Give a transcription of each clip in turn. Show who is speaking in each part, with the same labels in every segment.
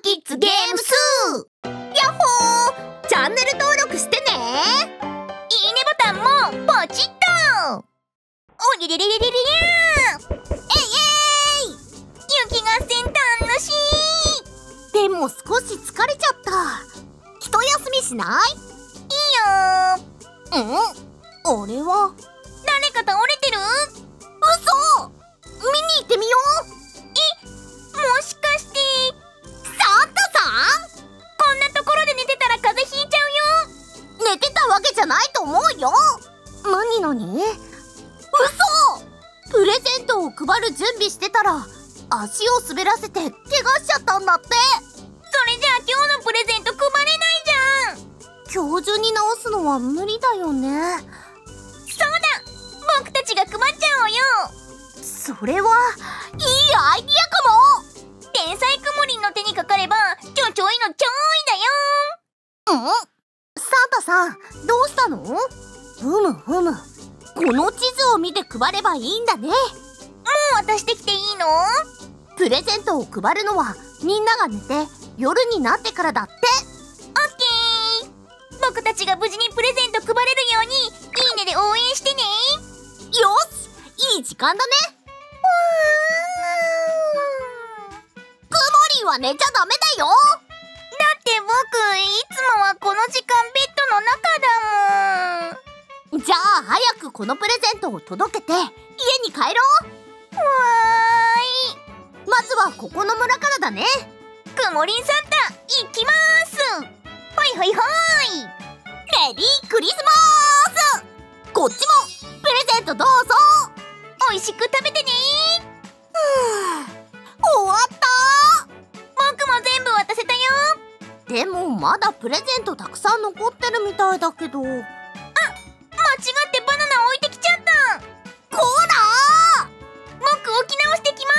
Speaker 1: キッズゲームスやっほー、チャンネル登録してね。いいねボタンもポチッと。おりりりりりりりゃー、えいえい、雪合戦楽しい。でも少し疲れちゃった。一休みしない？いいよー。あれは誰か倒れてる？嘘！見に行ってみよう。もしかしてサンタさん？こんなところで寝てたら風邪ひいちゃうよ。寝てたわけじゃないと思うよ。なに？嘘！プレゼントを配る準備してたら足を滑らせて怪我しちゃったんだって。それじゃあ今日のプレゼント配れないじゃん。今日中に直すのは無理だよね。そうだ、僕たちが配っちゃおうよ。それはいいアイディアかも。天才くもりんの手にかかればちょいのちょいだよ。サンタさん、どうしたの？ふむ、この地図を見て配ればいいんだね。もう渡してきていいの？プレゼントを配るのはみんなが寝て夜になってからだって。オッケー、僕たちが無事にプレゼント配れるようにいいねで応援してね。よし、いい時間だね。くもりんは寝ちゃダメだよ。だって僕いつもはこの時間ベッドの中だもん。じゃあ早くこのプレゼントを届けて家に帰ろう。わーい。まずはここの村からだね。くもりんサンタ行きまーす。ほい。レディークリスマス。こっちもプレゼントどうぞ。おいしく食べてね。終わった。僕も全部渡せたよ。でもまだプレゼントたくさん残ってるみたいだけど。あ、間違ってバナナ置いてきちゃった。こらー、僕置き直してきます。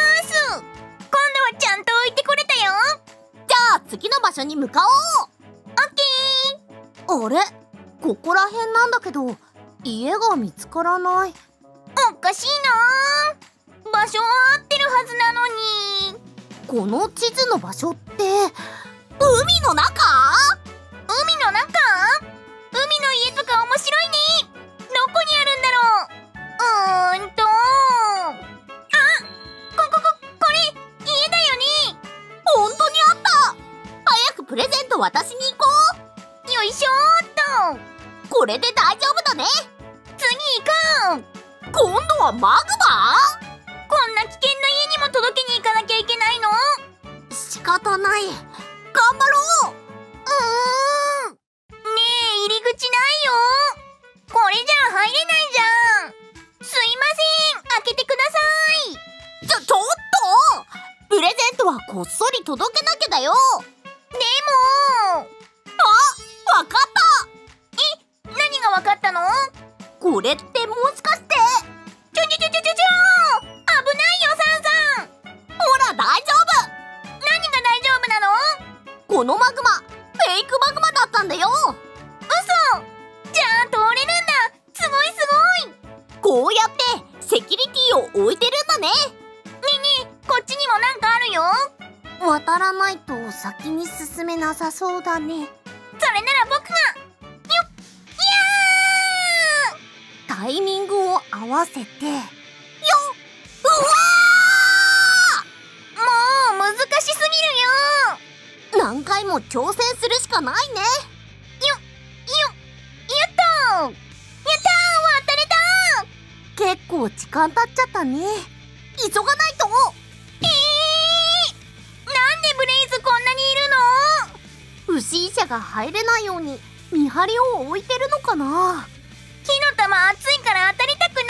Speaker 1: 今度はちゃんと置いてこれたよ。じゃあ次の場所に向かおう。オッケー。あれ、ここら辺なんだけど家が見つからない。おかしいな。場所は合ってるはずなのに。この地図の場所って海の中？海の中？海の家とか面白いね。どこにあるんだろう。これ家だよね。本当にあった。早くプレゼント渡しに行こう。よいしょーっと。これで大丈夫だね。次行こう。今度はマグマ？こんな危険な家にも届けに行かなきゃいけないの？仕方ない。頑張ろう。ねえ、入り口ないよ。これじゃ入れないじゃん。すいません、開けてください。ちょっと、プレゼントはこっそり届けなきゃだよ。でもわかった。何がわかったの？これってもしかして。危ないよサンさん。ほら大丈夫。何が大丈夫なの？このマグマフェイクマグマだったんだよ。嘘。じゃあ通れるんだ。すごい。こうやってセキュリティを置いてるんだね。ねえ、こっちにもなんかあるよ。渡らないと先に進めなさそうだね。それなら僕が。タイミングを合わせてうわー、もう難しすぎるよ。何回も挑戦するしかないね。やったー、渡れたー。結構時間経っちゃったね。急がないと。なんでブレイズこんなにいるの？不審者が入れないように見張りを置いてるのかな。火の玉熱いから当たりたくない。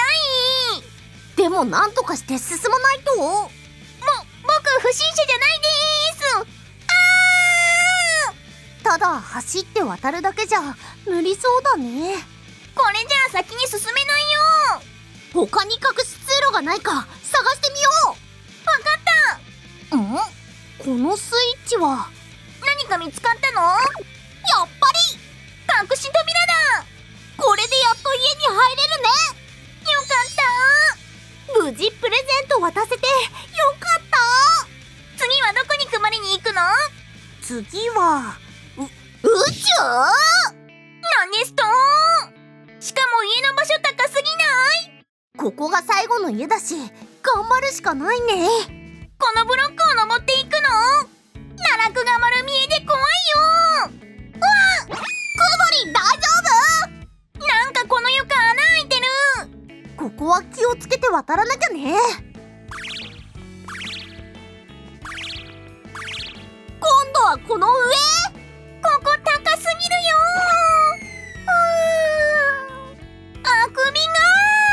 Speaker 1: でもなんとかして進まないと。僕不審者じゃないです。ただ走って渡るだけじゃ無理そうだね。これじゃあ先に進めないよ。他に隠し通路がないか探してみよう。わかった。このスイッチは何か見つかったの？やっぱり隠し扉だ。これでやっと家に入れるね。よかった。無事プレゼント渡せてよかった。次はどこに配りに行くの？ 次は宇宙？なんですと？しかも家の場所高すぎない？ここが最後の家だし頑張るしかないね。このブロックを登っていくの？奈落が丸見えで怖いよ。うわっ、くもりん大丈夫？なんかこの床穴開いてる。ここは気をつけて渡らなきゃね。今度はこの上？ここ高すぎるよ。あくびが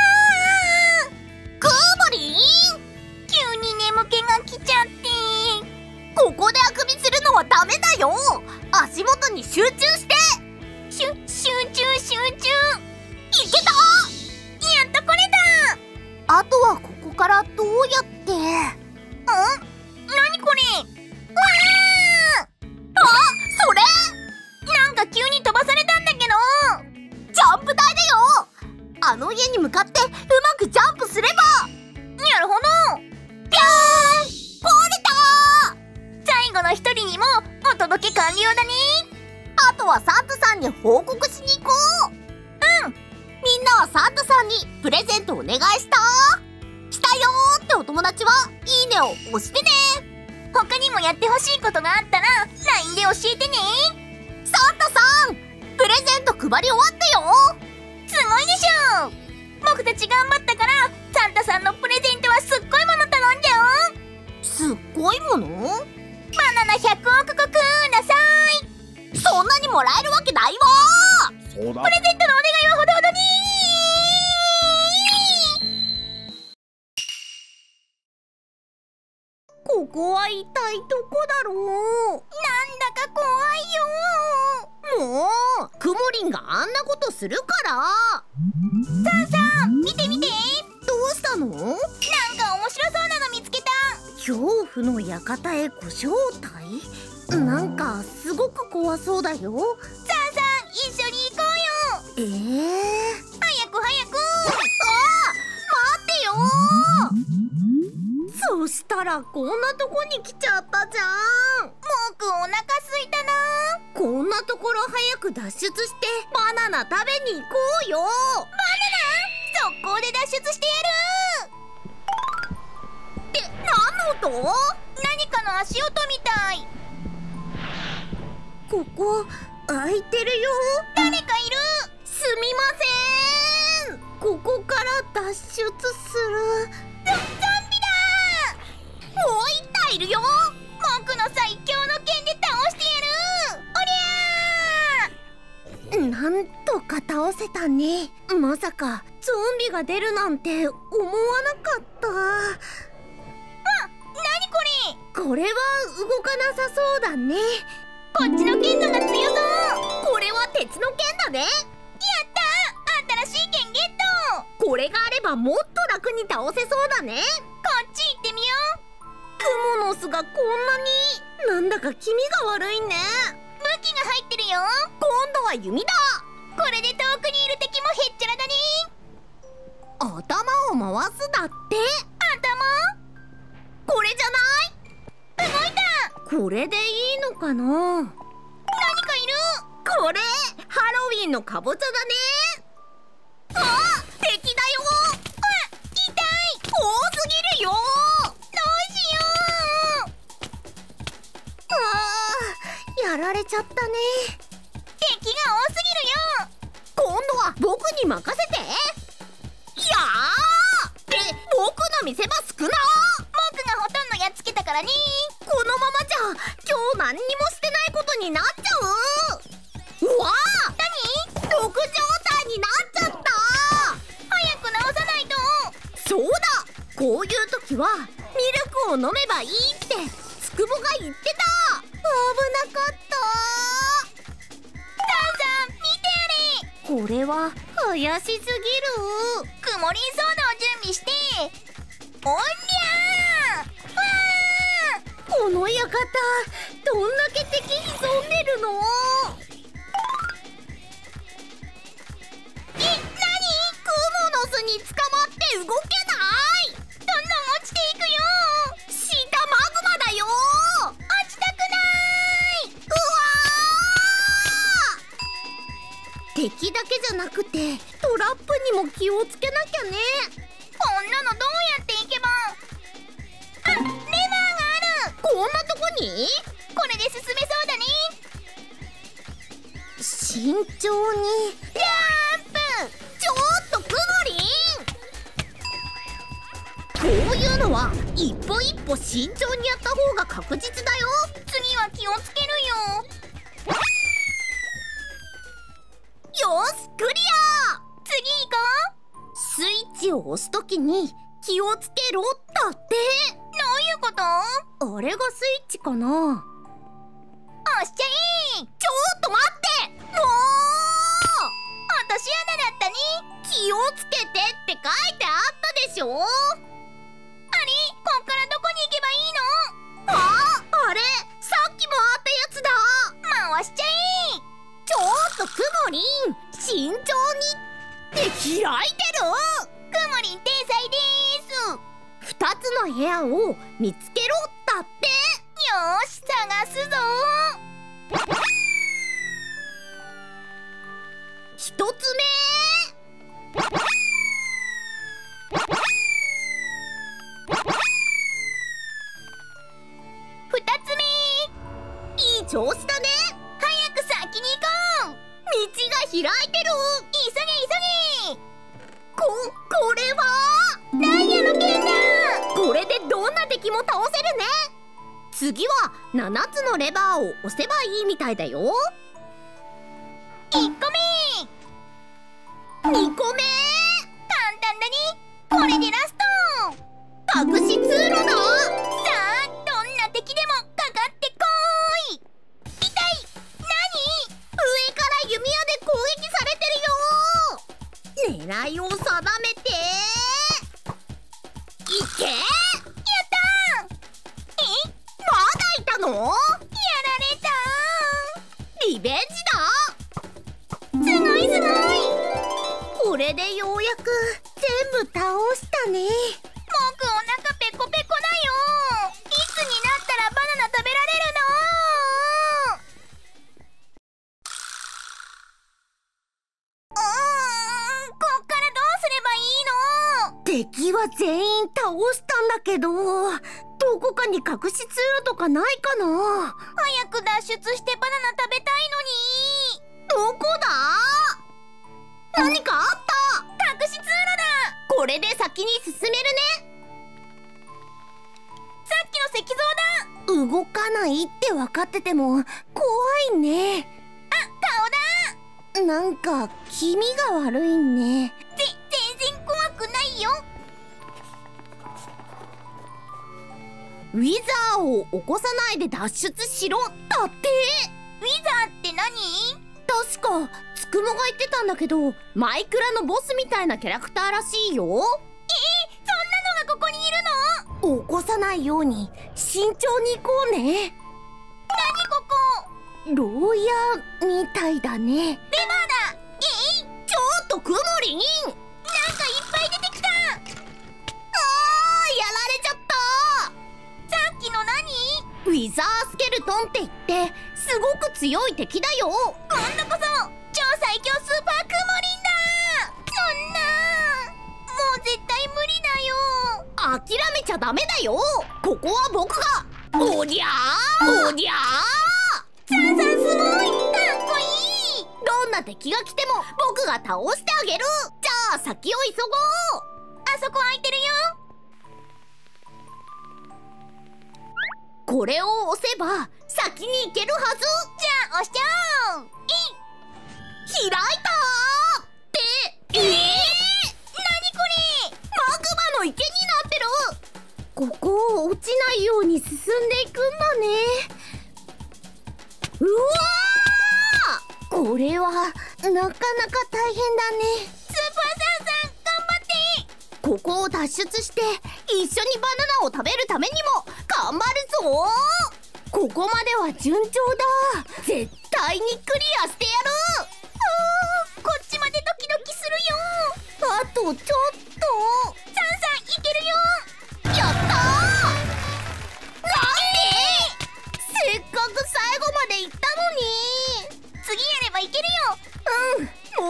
Speaker 1: くもりん、急に眠気が来ちゃって。ここであくびするのはダメだよ。足元に集中して。集中。いけた。やっとこれだ。あとはここからどうやって。何これ。うわー、あ、それなんか急に飛ばされたんだけど。ジャンプ台だよ。あの家に向かってうまくジャンプすれば。なるほど。ぴょーん、壊れた。最後の一人にもお届け完了だね。あとはサンタさんに報告しに行こう。みんなはサンタさんにプレゼントお願いしたよーってお友達はいいねを押してね。他にもやってほしいことがあったら LINE で教えてね。サンタさん、プレゼント配り終わったよ。すごいでしょ。僕たち頑張ったからサンタさんのプレゼントはすっごいもの頼んじゃおう。すっごいもの？バナナ100億個ください。そんなにもらえるわけないわ。
Speaker 2: そうだ。
Speaker 1: プレゼントのお願いはほどほどに。ここは一体どこだろう。なんだか怖いよ。もうくもりんがあんなことするから。さんさん、見て見て。どうしたの？なんか面白そうなの見つけた。恐怖の館へご招待？なんかすごく怖そうだよ。さんさん、一緒に行こうよ。早く早く。待ってよ。そしたらこんなとこに来ちゃったじゃん。僕お腹すいたな。こんなところ早く脱出してバナナ食べに行こうよ。バナナ？速攻で脱出してやる。何の音？何かの足音みたい。ここ開いてるよ。誰かいる。すみません。ここから脱出する。ゾンビだ。もう一体いるよ。僕の最強の剣で倒してやる。おりゃー。なんとか倒せたね。まさかゾンビが出るなんて思わなかった。何これ。これは動かなさそうだね。こっちの剣のが強そう。これは鉄の剣だね。やった、新しい剣ゲット。これがあればもっと楽に倒せそうだね。こっち行ってみよう。クモの巣がこんなに。なんだか気味が悪いね。武器が入ってるよ。今度は弓だ。これで遠くにいる敵もへっちゃらだね。頭を回すだって。頭？これじゃない？動いた。これでいいのかな。何かいる。これハロウィンのかぼちゃだね。あ、敵だよ。痛い。多すぎるよ。どうしよう。やられちゃったね。敵が多すぎるよ。今度は僕に任せて。やー。僕の見せ場少な。僕がほとんどやっつけたからね。このままじゃ今日何にもしてないことになっちゃう。うわー。何？毒状態になっちゃった。早く直さないと。そうだ。こういう時はミルクを飲めばいいってつくぼが言ってた。危なかった。タンさん見てあれ。これは怪しすぎる。くもりんソーダを準備して。おりゃー。わー。この館どんだけ敵潜んでるの。何？クモの巣に捕まって動けない。どんどん落ちていくよ。下マグマだよ。落ちたくない。
Speaker 2: 敵だけじゃなくてトラップにも気をつけなきゃね。
Speaker 1: こんなのどうやっていけば。あ、レバーがある。
Speaker 2: こんなとこに？
Speaker 1: これで進めそうだね。
Speaker 2: 慎重に。
Speaker 1: ジャンプ。
Speaker 2: ちょっとくもりん、こういうのは一歩一歩慎重にやった方が確実だよ。
Speaker 1: 次は気をつけるよ。
Speaker 2: よし、クリア。
Speaker 1: 次行こう。
Speaker 2: スイッチを押すときに気をつけろだって。
Speaker 1: どういうこと？
Speaker 2: あれがスイッチかな。
Speaker 1: 押しちゃえ。
Speaker 2: ちょっと待って、もう
Speaker 1: 落とし穴だったね。
Speaker 2: 気をつけてって書いてあったでしょ。
Speaker 1: あれ、こっからどこに行けばいいの？
Speaker 2: あれ、さっきもあったやつだ。
Speaker 1: 回しちゃえ。
Speaker 2: ちょっとくもりん、慎重にって開いてる。
Speaker 1: くもりん天才でーす。
Speaker 2: 2つの部屋を見つけろだって。
Speaker 1: よーし、探すぞ
Speaker 2: 1つ目。
Speaker 1: 2つ目。
Speaker 2: いい調子だね。
Speaker 1: 早く先に行こう。
Speaker 2: 道が開いてる。
Speaker 1: 急げ急げ。
Speaker 2: これは
Speaker 1: ダイヤの剣だ。
Speaker 2: これでどんな敵も倒せるね。次は7つのレバーを押せばいいみたいだよ。
Speaker 1: 1個目。
Speaker 2: 2個目。
Speaker 1: 簡単だね。これでラスト。
Speaker 2: 隠し通路だ。
Speaker 1: さあ、どんな敵でもかかってこーい。痛い。何？
Speaker 2: 上から弓矢で攻撃されてるよ。狙いを定めていけ。や
Speaker 1: ったー。
Speaker 2: まだいたの？
Speaker 1: やられた
Speaker 2: リベンジだ。
Speaker 1: ー。すごいすごい。
Speaker 2: これでようやく全部倒したね。
Speaker 1: 僕お腹ペコペコだよ。いつになったらバナナ食べられるの？こっからどうすればいいの？
Speaker 2: 敵は全員倒したんだけど、どこかに隠し通路とかないかな。
Speaker 1: 早く脱出してバナナ食べたいのに。
Speaker 2: どこだ？何かあった。
Speaker 1: 隠し通路だ。
Speaker 2: これで先に進めるね。
Speaker 1: さっきの石像だ。
Speaker 2: 動かないって分かってても怖いね。
Speaker 1: あ、顔だ。
Speaker 2: なんか気味が悪いね。
Speaker 1: 全然怖くないよ。
Speaker 2: ウィザーを起こさないで脱出しろだって。
Speaker 1: ウィザーって何？
Speaker 2: 確かつくもが言ってたんだけど、マイクラのボスみたいなキャラクターらしいよ。
Speaker 1: そんなのがここにいるの？
Speaker 2: 起こさないように慎重に行こうね。
Speaker 1: 何ここ？
Speaker 2: 牢屋みたいだね。
Speaker 1: レバーだ。
Speaker 2: ちょっとくもりん、
Speaker 1: なんかいっぱい出てきた。
Speaker 2: やられちゃった。
Speaker 1: さっきの何？
Speaker 2: ウィザースケルトンって言ってすごく強い敵だよ。
Speaker 1: 今度こそ超最強スーパークモリンだ。そんな、もう絶対無理だよ。
Speaker 2: 諦めちゃダメだよ。ここは僕が。おりゃーおりゃー。
Speaker 1: サンサンすごい。かっこいい。
Speaker 2: どんな敵が来ても僕が倒してあげる。じゃあ先を急ごう。
Speaker 1: あそこ空いてるよ。
Speaker 2: これを押せば先に行けるはず。
Speaker 1: じゃあ押しちゃおう。
Speaker 2: 開いたーって
Speaker 1: 何これ？
Speaker 2: マグマの池になってる。ここを落ちないように進んでいくんだね。うわー、これはなかなか大変だね。
Speaker 1: スーパーサンサン頑張って。
Speaker 2: ここを脱出して一緒にバナナを食べるためにも頑張るぞ。ここまでは順調だ。絶対にクリアしてやる。
Speaker 1: こっちまでドキドキするよ。
Speaker 2: あとちょっと。
Speaker 1: サンサンいけるよ。
Speaker 2: やったー。なんで？せっかく最後まで行ったのに。
Speaker 1: 次やればいけるよ。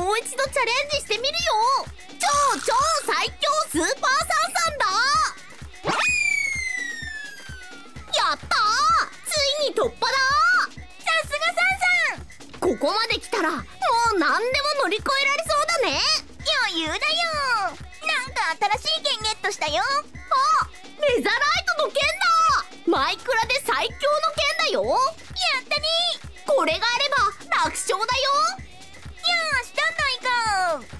Speaker 2: ならもう何でも乗り越えられそうだね。
Speaker 1: 余裕だよ。なんか新しい剣ゲットしたよ。
Speaker 2: あ、レザライトの剣だ。マイクラで最強の剣だよ。
Speaker 1: やったね。
Speaker 2: これがあれば楽勝だよ。
Speaker 1: よし、どんどん行こう。うわ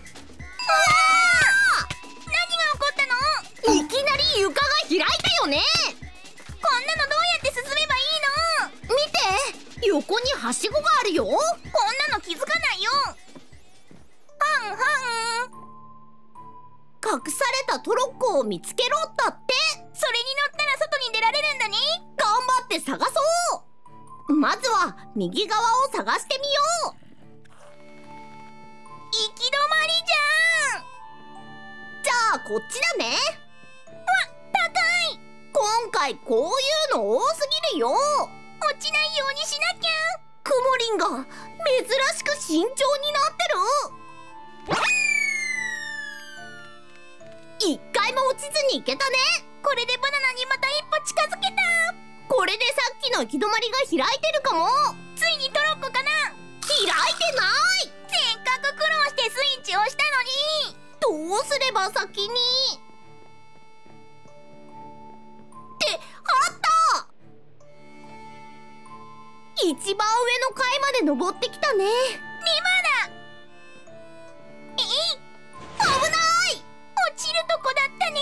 Speaker 1: ー、何が起こったの？
Speaker 2: いきなり床が開いたよね。
Speaker 1: こんなのどうやって進めばいいの？
Speaker 2: 見て、横にはしごがあるよ。
Speaker 1: こんなの気づかないよ。はんはん。
Speaker 2: 隠されたトロッコを見つけろだって。
Speaker 1: それに乗ったら外に出られるんだね。
Speaker 2: 頑張って探そう。まずは右側を探してみよう。
Speaker 1: 行き止まりじゃん。
Speaker 2: じゃあこっちだね。
Speaker 1: 高い。
Speaker 2: 今回こういうの多すぎるよ。
Speaker 1: 落ちないようにしなきゃ。
Speaker 2: くもりんが珍しく慎重になってる。一回も落ちずに行けたね。
Speaker 1: これでバナナにまた一歩近づけた。
Speaker 2: これでさっきの行き止まりが開いてるかも。
Speaker 1: ついにトロッコかな。
Speaker 2: 開いてない。
Speaker 1: せっかく苦労してスイッチ押したのに。
Speaker 2: どうすれば先に。ってあった。一番上の階まで登ってきたね。
Speaker 1: リバだ。
Speaker 2: 危ない。
Speaker 1: 落ちるとこだったね。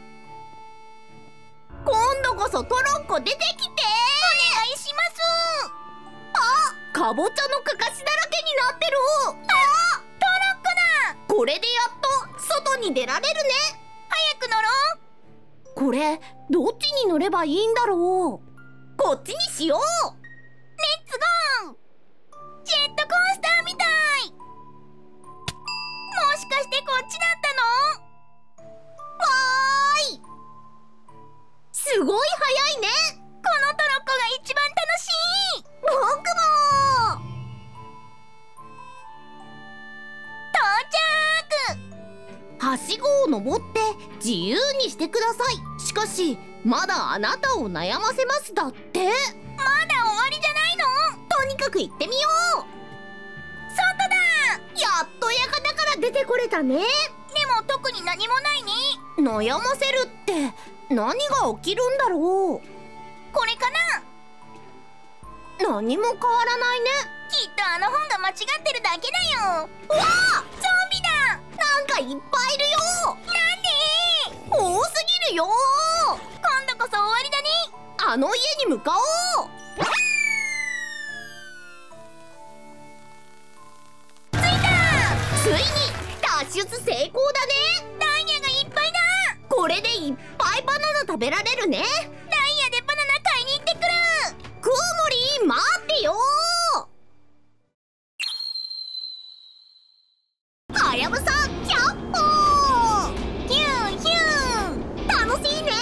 Speaker 2: 今度こそトロッコ出てきて。
Speaker 1: お願いします。
Speaker 2: あ、かぼちゃのかかしだらけになってる。
Speaker 1: あ、トロッコだ。
Speaker 2: これでやっと外に出られるね。
Speaker 1: 早く乗ろう。
Speaker 2: これどっちに乗ればいいんだろう。こっちにしよう。
Speaker 1: レッツゴー。ジェットコースターみたい。もしかしてこっちだったの？
Speaker 2: わーい。すごい速いね。
Speaker 1: このトロッコが一番楽しい。
Speaker 2: 僕も。
Speaker 1: 到着。
Speaker 2: はしごを登って自由にしてください。しかしまだあなたを悩ませますだって。
Speaker 1: まだ終わりじゃないの？
Speaker 2: とにかく行ってみよう。
Speaker 1: 外だ。
Speaker 2: やっと館から出てこれたね。
Speaker 1: でも特に何もないね。
Speaker 2: 悩ませるって何が起きるんだろう。
Speaker 1: これかな？
Speaker 2: 何も変わらないね。
Speaker 1: きっとあの本が間違ってるだけだよ。
Speaker 2: うわあ、
Speaker 1: ゾンビだ。
Speaker 2: なんかいっぱいいるよ。
Speaker 1: なんで？
Speaker 2: 多すぎるよ。
Speaker 1: 今度こそ終わりだね。
Speaker 2: あの家に向かおう。
Speaker 1: 着いた。
Speaker 2: ついに脱出成功だね。
Speaker 1: ダイヤがいっぱいだ。
Speaker 2: これでいっぱいバナナ食べられるね。
Speaker 1: ダイヤでバナナ買いに行ってくる。
Speaker 2: コウモリ待ってよ。はやぶさキャッホー。
Speaker 1: ヒューヒュー。
Speaker 2: 楽しいね。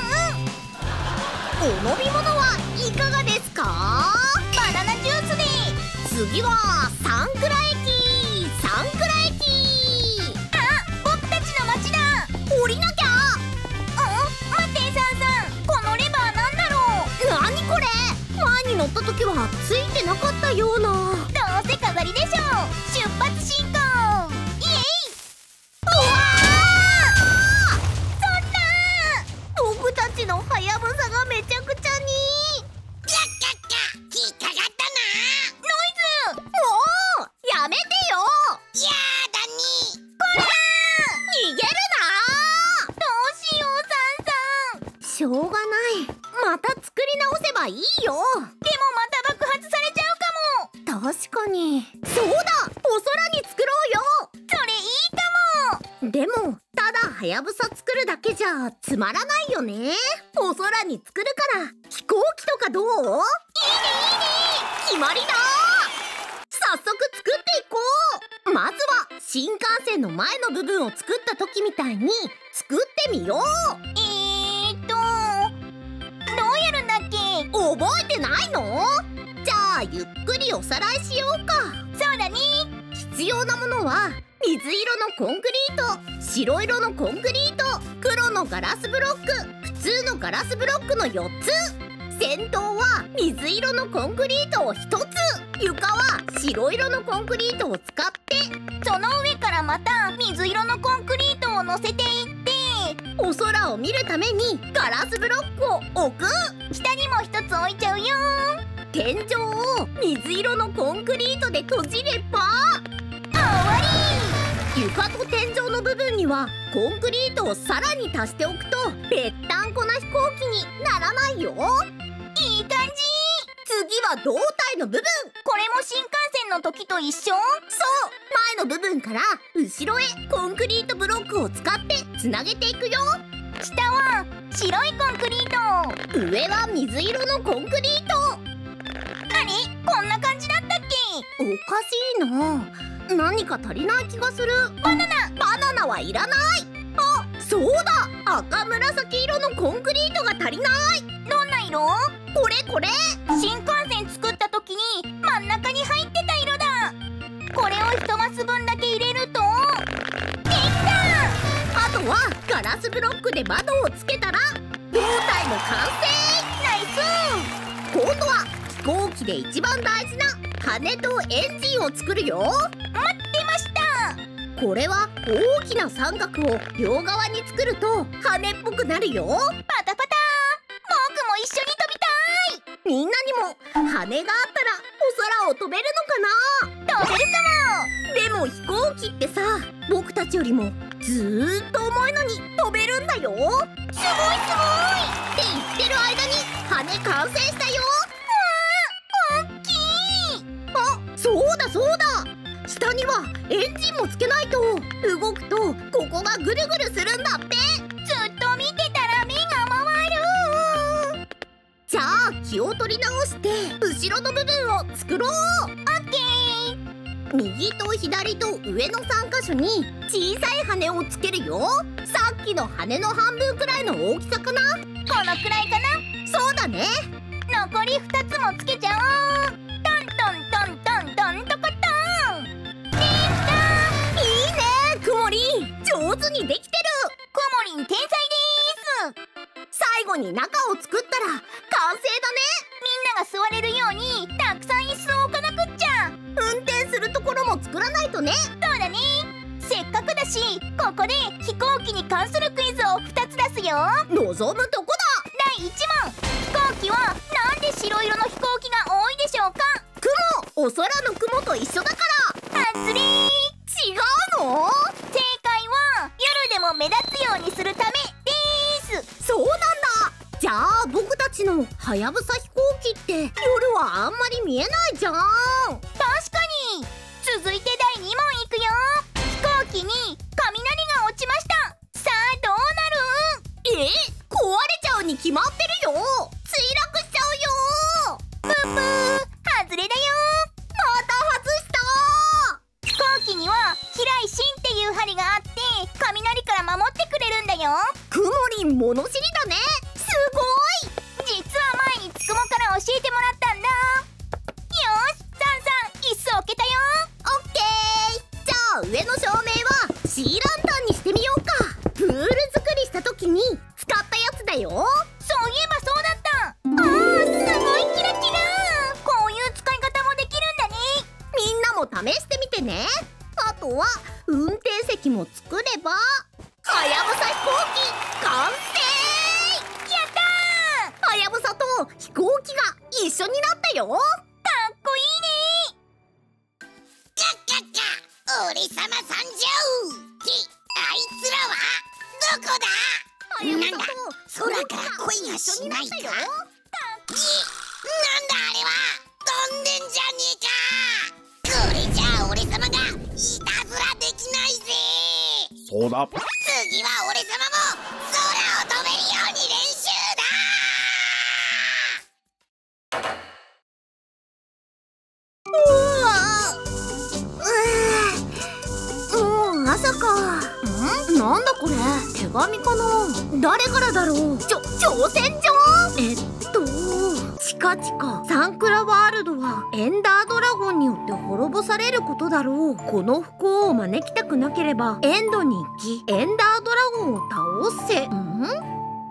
Speaker 2: お飲み物はいかがですか？
Speaker 1: バナナジュースで。
Speaker 2: 次はサンクラ駅。サンクラ駅。
Speaker 1: あ、僕たちの町だ。
Speaker 2: 降りなきゃ。
Speaker 1: 待ってサンさん、このレバーなんだろう。
Speaker 2: なにこれ。前に乗った時はついてなかったような。
Speaker 1: どうせ飾りでしょう。出発進行。イエイ。
Speaker 2: うわー。
Speaker 1: そんな。
Speaker 2: 僕たちのはやぶさがめちゃくちゃに。
Speaker 1: キャッキャッキャ。引っかかったな。ノイズ。
Speaker 2: もうやめてよ。
Speaker 1: やだに。
Speaker 2: こらー。逃げるな。
Speaker 1: どうしようサンさん。
Speaker 2: しょうがない。また作り直せばいいよ。
Speaker 1: でもまた爆発されちゃうかも。
Speaker 2: 確かに。そうだ、お空に作ろうよ。
Speaker 1: それいいかも。
Speaker 2: でもただはやぶさ作るだけじゃつまらないよね。お空に作るから飛行機とかどう？いいねいいね。決まりだ。早速作っていこう。まずは新幹線の前の部分を作った時みたいに作ってみよう。
Speaker 1: どうやるんだっけ？
Speaker 2: 覚えてないの？じゃあゆっくりおさらいしようか。
Speaker 1: そうだね。
Speaker 2: 必要なものは水色のコンクリート、白色のコンクリート、黒のガラスブロック、普通のガラスブロックの4つ。 先頭は水色のコンクリートを1つ、床は白色のコンクリートを使って、
Speaker 1: その上からまた水色のコンクリートを乗せていって、
Speaker 2: お空を見るためにガラスブロックを置く。
Speaker 1: 下にも1つ置いちゃうよ。
Speaker 2: 天井を水色のコンクリートで閉じれば
Speaker 1: 終わり。
Speaker 2: 床と天井の部分にはコンクリートをさらに足しておくとぺったんこな飛行機にならないよ。
Speaker 1: いい感じ。
Speaker 2: 次は胴体の部分。
Speaker 1: これも新幹線の時と一緒？
Speaker 2: そう、前の部分から後ろへコンクリートブロックを使ってつなげていくよ。
Speaker 1: 下は白いコンクリート、
Speaker 2: 上は水色のコンクリート。
Speaker 1: あれ、こんな感じだったっけ？
Speaker 2: おかしいな。何か足りない気がする。バナナはいらない。あ、そうだ、赤紫色のコンクリートが足りない。
Speaker 1: どんな色？
Speaker 2: これ
Speaker 1: 新幹線作った時に真ん中に入ってた色だ。これを1マス分だけ入れるとできた。
Speaker 2: あとはガラスブロックで窓をつけたら胴体の完成。
Speaker 1: ナイス。
Speaker 2: 今度は飛行機で一番大事な羽とエンジンを作るよ。
Speaker 1: 待ってました。
Speaker 2: これは大きな三角を両側に作ると羽っぽくなるよ。
Speaker 1: パタパタ。僕も一緒に飛びたい。
Speaker 2: みんなにも羽があったらお空を飛べるのかな？
Speaker 1: 飛べるか
Speaker 2: でも飛行機ってさ、僕たちよりもずーっと重いのに飛べるんだよ。
Speaker 1: も。すごいすごい。
Speaker 2: って言ってる間に羽完成したよ。
Speaker 1: 大きい。
Speaker 2: あ、そうだ下にはエンジンもつけないと動くとここがぐるぐるするんだって。
Speaker 1: ずっと見てたら目が回る。
Speaker 2: じゃあ気を取り直して後ろの部分を作ろう。
Speaker 1: オッケー。
Speaker 2: 右と左と上の3箇所に小さい羽をつけるよ。さっきの羽の半分くらいの大きさかな。
Speaker 1: このくらいかな。
Speaker 2: そうだね。
Speaker 1: 残り2つもつけちゃおう。トントントントントントコトン。できた。
Speaker 2: いいね、くもりん、上手にできてる。
Speaker 1: コモリン天才です。
Speaker 2: 最後に中を作ったら完成だね。
Speaker 1: みんなが座れるようにたくさん椅子を置かなくっちゃ。
Speaker 2: 運転するところも作らないとね。
Speaker 1: そうだね。せっかくだしここで飛行機に関するクイズを2つ出すよ。
Speaker 2: 望むとこだ。
Speaker 1: 第1問。飛行機はなんで白色の飛行機が多いでしょうか？
Speaker 2: 雲、お空の雲と一緒だから。
Speaker 1: 外れ。
Speaker 2: 違うの？
Speaker 1: 正解は夜でも目立つようにするためです。
Speaker 2: そうなんだ。じゃあ僕たちのはやぶさ飛行機って夜はあんまり見えないじゃん。
Speaker 1: 確かに。続いて第2問いくよ。飛行機に雷が落ちました。さあどうなる？
Speaker 2: 壊れちゃうに決まってるよ。墜落しちゃうよ。
Speaker 1: ブーブー。外れだよ。
Speaker 2: また外した。
Speaker 1: 飛行機には避雷針っていう針があって雷から守ってくれるんだよ。
Speaker 2: くもりん物知りだね。すごい。
Speaker 1: 実は前につくもから教えてもらったんだ。よし、サンさん椅子置けたよ。
Speaker 2: オッケー。じゃあ上の照明はシーランタンにしてみようか。プール作りした時に使ったやつだよ。
Speaker 1: そういえばそうだった。すごいキラキラ。こういう使い方もできるんだね。
Speaker 2: みんなも試してみてね。あとは運転席も作ればはやぶさ飛行機完成。
Speaker 1: やったー。
Speaker 2: はやぶさと飛行機が一緒になったよ。
Speaker 1: かっこいいね。
Speaker 3: ガッガッガ、俺様参上。ってあいつらはどこだ？なんだ、空から声がしないか。なんだあれは、飛んでんじゃねえか。これじゃあ俺様がいたずらできないぜ。
Speaker 4: そうだ。
Speaker 3: 次は俺様も空を飛べるように練習だ。
Speaker 2: もう朝か。なんだこれ、手紙かな。誰からだろう。挑戦状。チカチカサンクラワールドはエンダードラゴンによって滅ぼされることだろう。この不幸を招きたくなければエンドに行きエンダードラゴンを倒せ。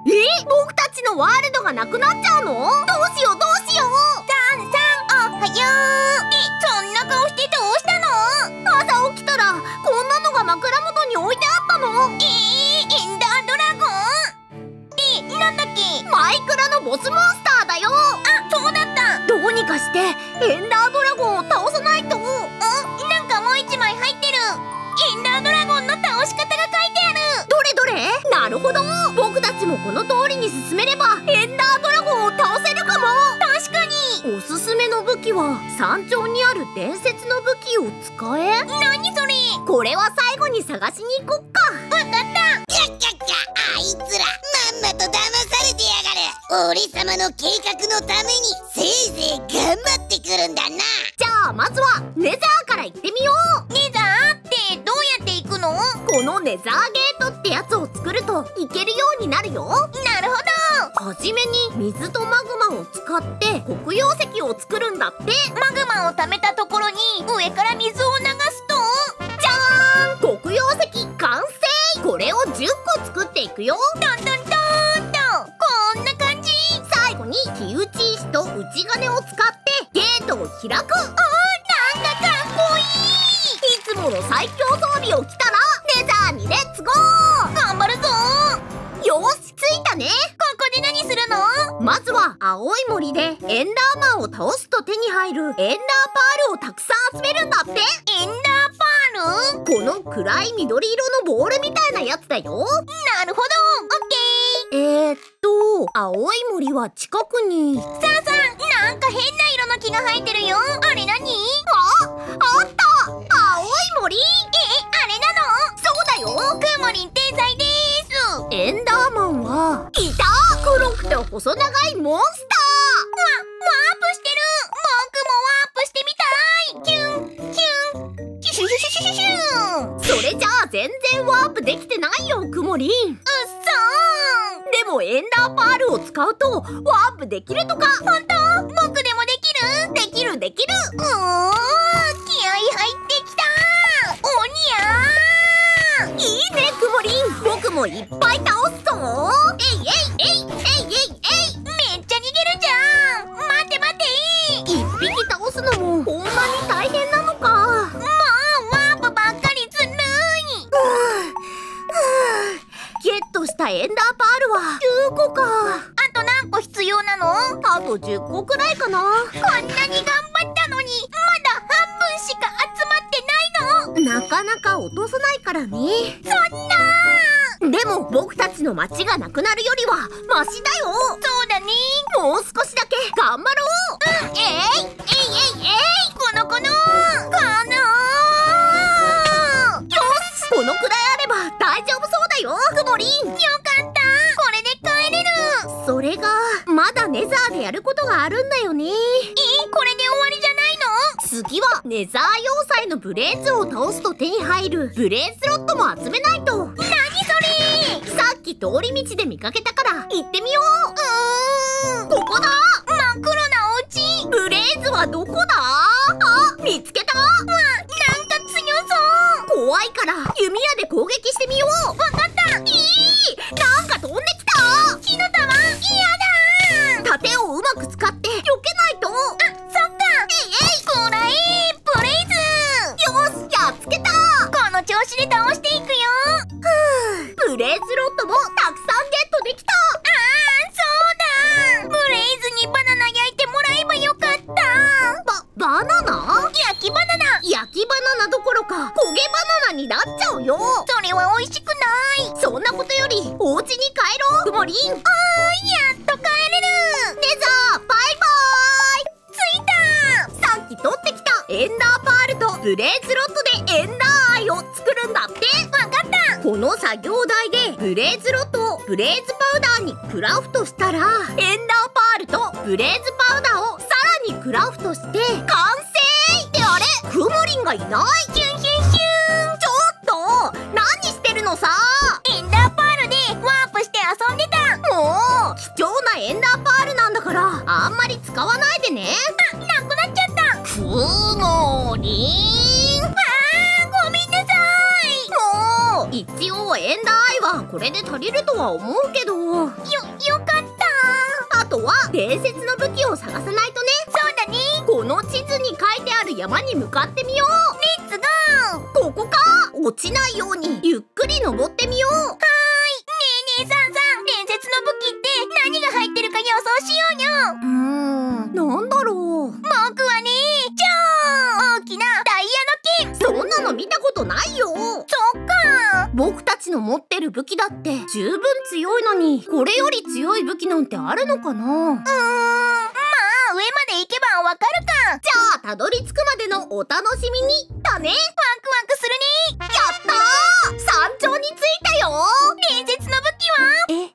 Speaker 2: 僕たちのワールドがなくなっちゃうの？どうしようどうしよう。
Speaker 1: さんさん、おはよう。そんな顔してどうしたの？
Speaker 2: 朝起きたらこんなのが枕元に置いてあったの。
Speaker 1: エンダードラゴン？なんだっけ？
Speaker 2: マイクラのボスモンスターだよ。
Speaker 1: あ、そうだった。
Speaker 2: どうにかしてエンダードラゴンを倒さないと。
Speaker 1: なんかもう一枚入ってる。エンダードラゴンの倒し方が書いてある。
Speaker 2: どれどれ？なるほど、僕たちもこの通りに進めればエンダードラゴンを倒せるかも。
Speaker 1: 確かに。
Speaker 2: おすすめの武器は山頂にある伝説の武器を使え。
Speaker 1: 何それ？
Speaker 2: これは最後に探しに行こっか。
Speaker 1: わかった。
Speaker 3: あいつらまんまと騙されてやがる。俺様の計画のためにせいぜい頑張ってくるんだな。
Speaker 2: じゃあまずはネザーから行ってみよう。
Speaker 1: ネザーってどうやって行くの？
Speaker 2: このネザーゲートってやつを作ると行けるようになるよ。
Speaker 1: なるほど。
Speaker 2: はじめに水とマグマを使って黒曜石を作るんだって。
Speaker 1: マグマを溜めたところに上から水を流すと、
Speaker 2: じゃーん、黒曜石完成。これを10個作っていくよ。
Speaker 1: トントントンとこんな感じ。
Speaker 2: 最後に火打ち石と打ち金を使ってゲートを開く。
Speaker 1: なんかかっこいい。
Speaker 2: いつもの最強装備を着たらネザーにレッツゴー。
Speaker 1: 頑張るぞ。
Speaker 2: よし、着いたね。
Speaker 1: ここで何するの？
Speaker 2: まずは青い森でエンダーマンを倒すと手に入るエンダーパールをたくさん集めるんだって。
Speaker 1: エンダーパール？
Speaker 2: この暗い緑色のボールみたいなやつだよ。
Speaker 1: なるほど。オッケ
Speaker 2: 青い森は近くに。
Speaker 1: ー。さあさあ、なんか変な色の木が生えてるよ。あれ何？
Speaker 2: あった。青い森。
Speaker 1: あれなの？
Speaker 2: そうだよ。
Speaker 1: くもりん天才でーす。
Speaker 2: エンダーマンはいた。黒くて細長いモンスタ
Speaker 1: ワープしてる。僕もワープしてみたい。キュンキュンキュシュシュシュシュシュン。
Speaker 2: ー。それじゃあ全然ワープできてないよ、くもりん。
Speaker 1: うっそ
Speaker 2: でもエンダーパールを使うとワープできるとか。
Speaker 1: ー。ほんと？僕でもできる？
Speaker 2: できるできる。
Speaker 1: 気合入ってきた。おにゃー。
Speaker 2: いいね、くもりん。僕もいっぱい倒すぞ。えいえいえいえいえいえい。
Speaker 1: めっちゃ逃げるじゃん。待て待て。
Speaker 2: 一匹倒すのもこんなに大変なのか。
Speaker 1: ワープばっかりずるい。
Speaker 2: ゲットしたエンダーパールは9個か。
Speaker 1: あと何個必要なの？
Speaker 2: あと10個くらいかな。
Speaker 1: こんなに頑張ったのにまだ半分しか集まってないの？
Speaker 2: なかなか落とさないからね。
Speaker 1: そんなー。
Speaker 2: でも僕たちの町がなくなるよりはマシだよ。
Speaker 1: そうだね。
Speaker 2: もう少しだけ頑張ろう。えいえいえいえい。
Speaker 1: この
Speaker 2: よし、このくらいあれば大丈夫そうだよ、くもりん。
Speaker 1: よかった。これで帰れる。
Speaker 2: それがまだネザーでやることがあるんだよね。
Speaker 1: これで終わりじゃないの？
Speaker 2: 次はネザー要塞のブレーズを倒すと手に入るブレーズロットも集めないと。
Speaker 1: 何それ？
Speaker 2: さっき通り道で見かけたから行ってみよう。ここだ。
Speaker 1: 真っ黒なお家。
Speaker 2: ブレーズはどこだ？あ、見つけた。
Speaker 1: なんか強そう。
Speaker 2: 怖いから弓矢で攻撃してみよう。
Speaker 1: わかった。
Speaker 2: なんか飛んできた。
Speaker 1: 火の玉？嫌だ。
Speaker 2: 盾をうまく使って避けないと。
Speaker 1: そっか。こらブレイズ。
Speaker 2: よし、やっつけた。
Speaker 1: この調子で倒していくよ。
Speaker 2: ブレーズロットもたくさんゲットできた。
Speaker 1: そうだ。ブレイズにバナナ焼いてもらえばよかった。
Speaker 2: バナナ？
Speaker 1: 焼きバナナ。
Speaker 2: 焼きバナナどころか焦げバナナになっちゃうよ。
Speaker 1: それは美味しくない。
Speaker 2: そんなことよりお家に帰ろう、くもりん。
Speaker 1: やっと帰れる。
Speaker 2: ネザーバイバイ。
Speaker 1: 着いた。
Speaker 2: さっき取ってきたエンダーパールとブレーズロットでエンダーアイを作るんだって。
Speaker 1: わかった。
Speaker 2: この作業台でブレーズロットをブレーズパウダーにクラフトしたらエンダーパールとブレーズパウダーをさらにクラフトして完成。ってあれ、くもりんがいない。
Speaker 1: ヒュンヒュンヒュン。
Speaker 2: ちょっと何してるのさ。
Speaker 1: エンダーパールでワープして遊んでた。
Speaker 2: もう貴重なエンダーパールなんだからあんまり使わないでね。
Speaker 1: なくなっちゃった。
Speaker 2: くもりん。
Speaker 1: ごめんなさい。
Speaker 2: もう一応エンダーアイばこれで足りるとは思うけど。
Speaker 1: よかった。
Speaker 2: あとは伝説の武器を探さないとね。
Speaker 1: そうだね。
Speaker 2: この地図に書いてある山に向かってみよう。
Speaker 1: レッツゴー。
Speaker 2: ここか。落ちないようにゆっくり登ってみよう。
Speaker 1: はーい。ねえねえさん、伝説の武器って何が入ってるか予想しようよ。
Speaker 2: なんだろう。
Speaker 1: 僕はね、超大きなダイヤの剣。
Speaker 2: そんなの見たことないよ。
Speaker 1: そっか。
Speaker 2: 僕たちの持ってる武器だって十分強いのに、これより強い武器なんてあるのかな。
Speaker 1: まあ上まで行けばわかるか。
Speaker 2: じゃあたどり着くまでのお楽しみにだね。
Speaker 1: ワクワクするね。
Speaker 2: やったー、山頂に着いたよ。
Speaker 1: 伝説の武器は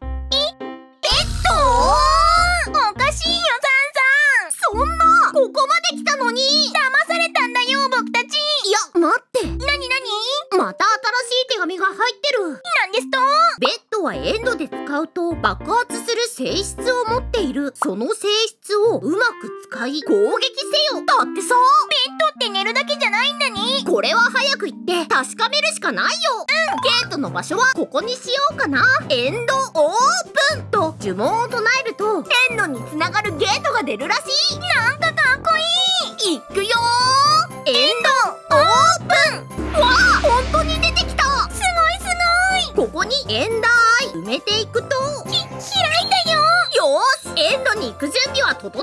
Speaker 1: おかしいよ、
Speaker 2: そんな、ここまで来たのに。
Speaker 1: 騙されたんだよ、僕たち。
Speaker 2: いや待って、
Speaker 1: なに
Speaker 2: また新しい手紙が入ってる。
Speaker 1: なんですと。
Speaker 2: ベッドはエンドで使うと爆発する性質を持っている。その性質をうまく使い攻撃せよ。だってさ。
Speaker 1: ベッドって寝るだけじゃないんだね。
Speaker 2: これは早く行って確かめるしかないよ。ゲートの場所はここにしようかな。エンドオープンと呪文を唱えるとエンドにつながるゲートが出るらしい。
Speaker 1: なんかかっこいい。
Speaker 2: いくよー。エンドオープン。わあ、本当に出てきた。
Speaker 1: すごい。
Speaker 2: ここにエンダーアイ埋めていくと
Speaker 1: 開いたよ。
Speaker 2: よーし、エンドに行く準備は整った。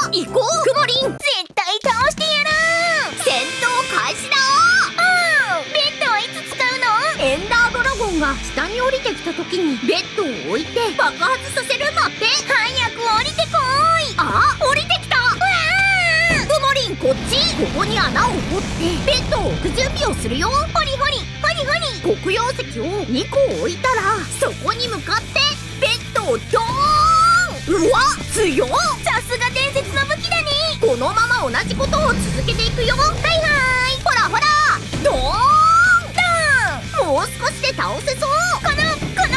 Speaker 2: 行こう、くもりん。
Speaker 1: 絶対倒してやる。
Speaker 2: 戦闘開始だ
Speaker 1: ベッドはいつ使うの？
Speaker 2: エンダードラゴンが下に降りてきた時にベッドを置いて爆発させるんだって。
Speaker 1: 早く降りてこい。
Speaker 2: あ、降りてきた。くもりん、こっち。ここに穴を掘ってベッドを置く準備をするよ。
Speaker 1: ほりほり。
Speaker 2: 黒曜石を2個置いたらそこに向かってベッドをドーン。うわ、強っ。
Speaker 1: さすが伝説の武器だね。
Speaker 2: このまま同じことを続けていくよ。
Speaker 1: はい。
Speaker 2: ほらほら、ドーン。もう少しで倒せそう。
Speaker 1: この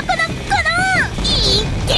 Speaker 1: いって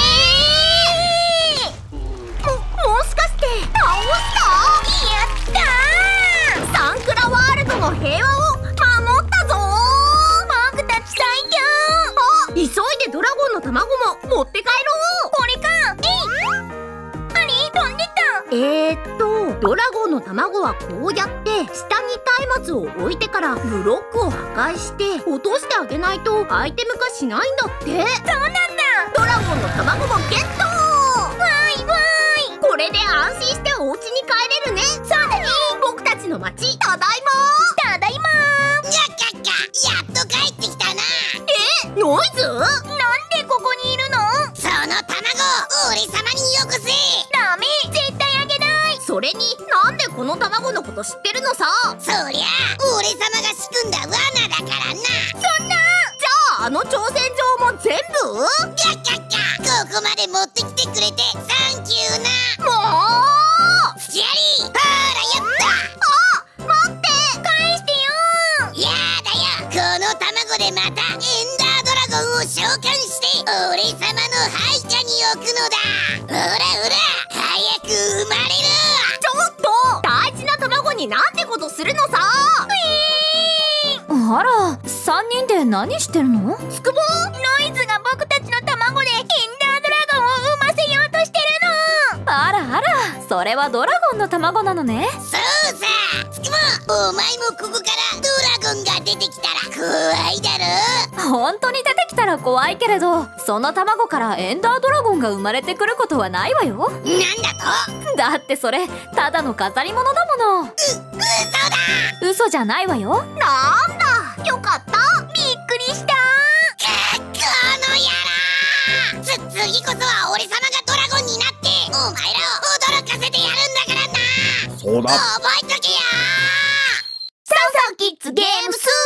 Speaker 2: もしかして倒した？
Speaker 1: やったー。
Speaker 2: サンクラワールドの平和を守ったぞー。
Speaker 1: 僕たち最強。
Speaker 2: あ、急いでドラゴンの卵も持って帰ろう。
Speaker 1: これか。あれ、飛んでた。
Speaker 2: ドラゴンの卵はこうやって下に松明を置いてからブロックを破壊して落としてあげないとアイテム化しないんだって。
Speaker 1: そうなんだ。
Speaker 2: ドラゴンの卵もゲット。
Speaker 1: わーいわーい。
Speaker 2: これで安心してお家に帰れるね。
Speaker 1: そうだね。
Speaker 2: 僕たちの町、ただい
Speaker 1: ただいま
Speaker 3: ガッガッガ、やっと帰ってきたな。
Speaker 2: ま。ノイズ？
Speaker 1: なんでここにいるの？
Speaker 3: その卵、俺様によこせ。
Speaker 1: ダメ、絶対あげない。
Speaker 2: それになんでこの卵のこと知ってるのさ。
Speaker 3: そりゃ俺様が仕組んだ罠だからな。
Speaker 2: そんな。じゃああの挑戦状も全部？
Speaker 3: ガッガッガ、ここまで持ってきてくれてサンキューな。
Speaker 2: もう
Speaker 3: スキャリー、ほらやった。
Speaker 2: 待って。
Speaker 1: 返してよ。
Speaker 3: やだよ、この卵でまたエンダードラゴンを召喚して俺様の配下に置くのだ。ほらほら、早く生まれる。
Speaker 2: ちょっと大事な卵になんてことするのさ。
Speaker 4: あら、3人で何してるの？
Speaker 2: つくぼ。
Speaker 1: ノイズが僕たちの卵でエンダードラゴンを産ませようとしてるの。
Speaker 4: あらあら、それはドラゴンの卵なのね。
Speaker 3: そうさ、つくも、お前もここからドラゴンが出てきたら怖いだろ。
Speaker 4: 本当に出てきたら怖いけれど、その卵からエンダードラゴンが生まれてくることはないわよ。
Speaker 3: なんだと？
Speaker 4: だってそれただの飾り物だもの。
Speaker 3: 嘘だ。
Speaker 4: 嘘じゃないわよ。
Speaker 2: なんだ、よかった。
Speaker 1: びっくりした。
Speaker 3: この野郎。次こそは俺様がドラゴンになってお前らを驚かせてやるんだからな。
Speaker 5: そうだ。
Speaker 3: 覚えとけよ。
Speaker 1: サンサンキッズゲームス